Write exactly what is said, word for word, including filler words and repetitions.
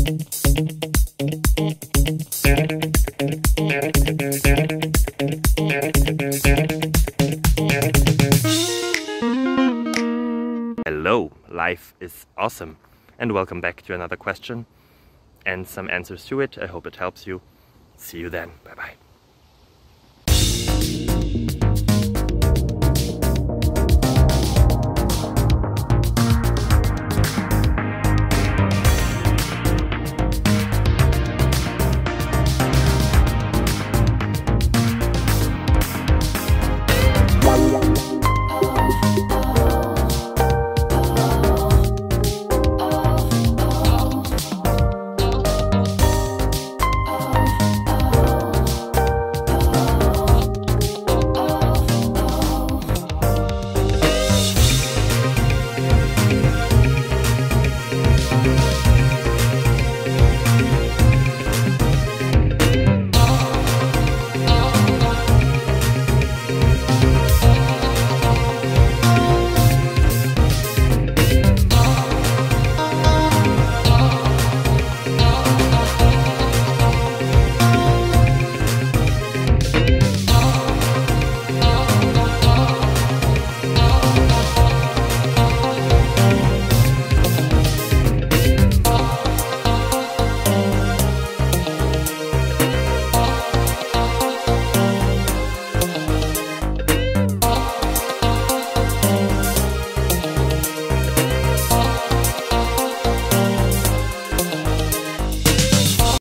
Hello, life is awesome, and welcome back to another question and some answers to it. I hope it helps you. See you then. Bye bye.